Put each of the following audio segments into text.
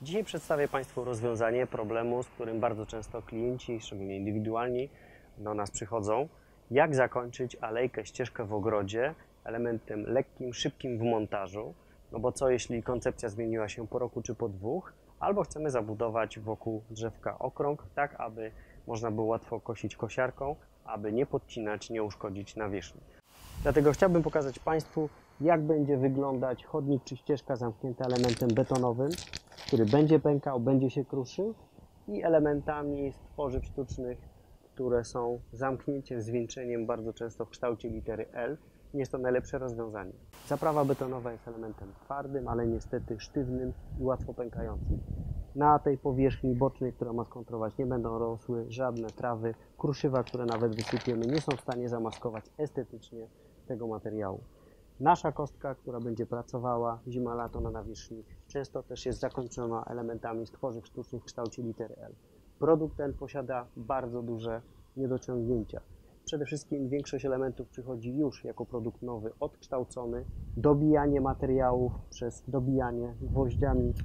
Dzisiaj przedstawię Państwu rozwiązanie problemu, z którym bardzo często klienci, szczególnie indywidualni, do nas przychodzą. Jak zakończyć alejkę, ścieżkę w ogrodzie elementem lekkim, szybkim w montażu. No bo co jeśli koncepcja zmieniła się po roku czy po dwóch, albo chcemy zabudować wokół drzewka okrąg, tak aby można było łatwo kosić kosiarką, aby nie podcinać, nie uszkodzić nawierzchni. Dlatego chciałbym pokazać Państwu, jak będzie wyglądać chodnik czy ścieżka zamknięta elementem betonowym, który będzie pękał, będzie się kruszył, i elementami z tworzyw sztucznych, które są zamknięciem, zwieńczeniem, bardzo często w kształcie litery L. Jest to najlepsze rozwiązanie. Zaprawa betonowa jest elementem twardym, ale niestety sztywnym i łatwo pękającym. Na tej powierzchni bocznej, która ma skontrować, nie będą rosły żadne trawy, kruszywa, które nawet wysypiemy, nie są w stanie zamaskować estetycznie tego materiału. Nasza kostka, która będzie pracowała zima-lato na nawierzchni, często też jest zakończona elementami z tworzyw sztucznych w kształcie litery L. Produkt ten posiada bardzo duże niedociągnięcia. Przede wszystkim większość elementów przychodzi już jako produkt nowy, odkształcony. Dobijanie materiałów przez dobijanie gwoździami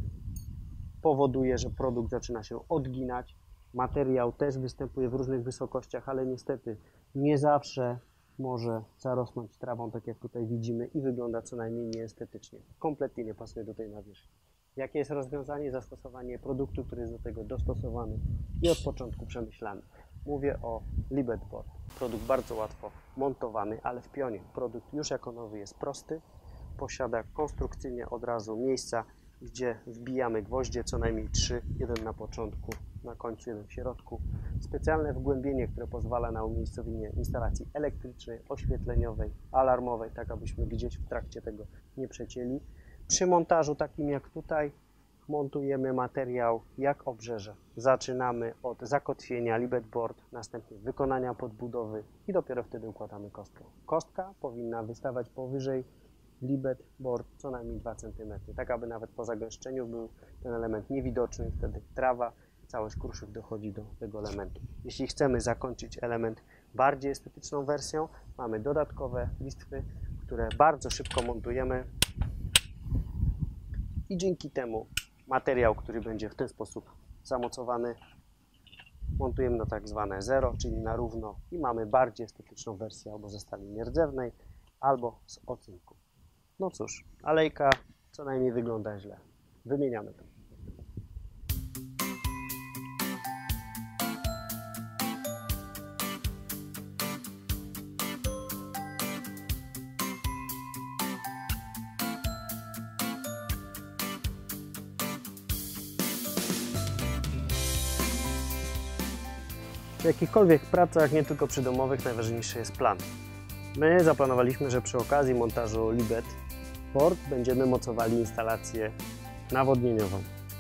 powoduje, że produkt zaczyna się odginać. Materiał też występuje w różnych wysokościach, ale niestety nie zawsze może zarosnąć trawą, tak jak tutaj widzimy, i wygląda co najmniej nieestetycznie. Kompletnie nie pasuje do tej nawierzchni. Jakie jest rozwiązanie? Zastosowanie produktu, który jest do tego dostosowany i od początku przemyślany. Mówię o Libetboard. Produkt bardzo łatwo montowany, ale w pionie. Produkt już jako nowy jest prosty. Posiada konstrukcyjnie od razu miejsca, gdzie wbijamy gwoździe, co najmniej 3, jeden na początku, na końcu jeden w środku. Specjalne wgłębienie, które pozwala na umiejscowienie instalacji elektrycznej, oświetleniowej, alarmowej, tak abyśmy gdzieś w trakcie tego nie przecięli. Przy montażu takim jak tutaj montujemy materiał jak obrzeże. Zaczynamy od zakotwienia Libetboard, następnie wykonania podbudowy i dopiero wtedy układamy kostkę. Kostka powinna wystawać powyżej Libetboard co najmniej 2 cm, tak aby nawet po zagęszczeniu był ten element niewidoczny, wtedy trawa, cały skruszyw dochodzi do tego elementu. Jeśli chcemy zakończyć element bardziej estetyczną wersją, mamy dodatkowe listwy, które bardzo szybko montujemy i dzięki temu materiał, który będzie w ten sposób zamocowany, montujemy na tak zwane zero, czyli na równo, i mamy bardziej estetyczną wersję albo ze stali nierdzewnej, albo z ocynku. No cóż, alejka co najmniej wygląda źle. Wymieniamy to. W jakichkolwiek pracach, nie tylko przydomowych, najważniejszy jest plan. My zaplanowaliśmy, że przy okazji montażu Libetboard będziemy mocowali instalację nawodnieniową.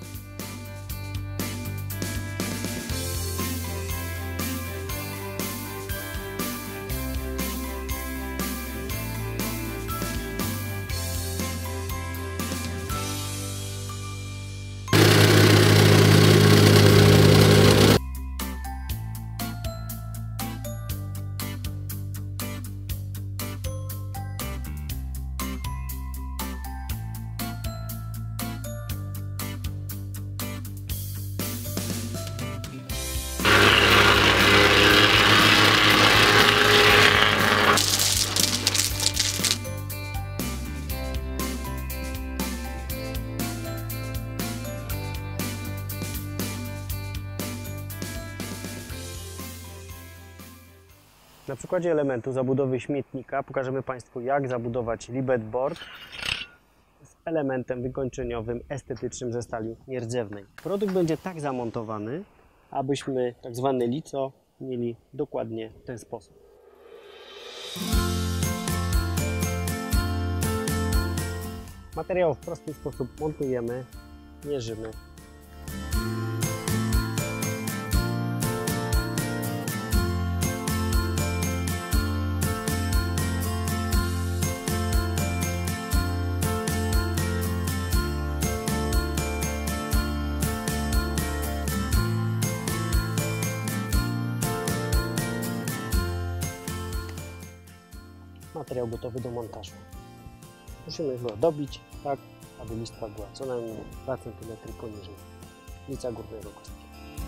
Na przykładzie elementu zabudowy śmietnika pokażemy Państwu, jak zabudować Libetboard z elementem wykończeniowym, estetycznym ze stali nierdzewnej. Produkt będzie tak zamontowany, abyśmy tak zwane lico mieli dokładnie w ten sposób. Materiał w prosty sposób montujemy, mierzymy. Materiał gotowy do montażu. Musimy go dobić tak, aby listwa była co najmniej 2 cm poniżej lica górnego kostki.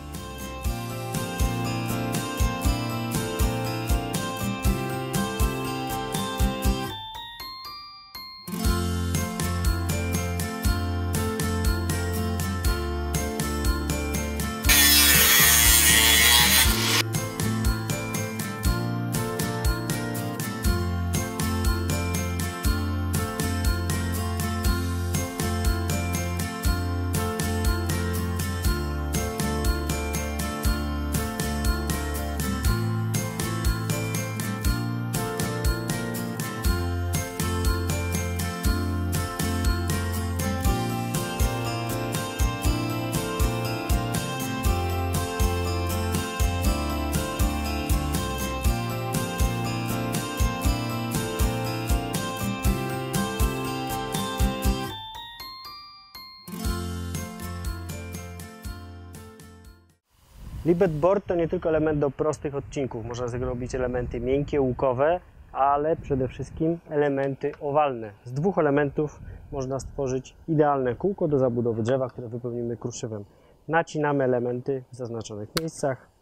Libet board to nie tylko element do prostych odcinków. Można zrobić elementy miękkie, łukowe, ale przede wszystkim elementy owalne. Z 2 elementów można stworzyć idealne kółko do zabudowy drzewa, które wypełnimy kruszywem. Nacinamy elementy w zaznaczonych miejscach.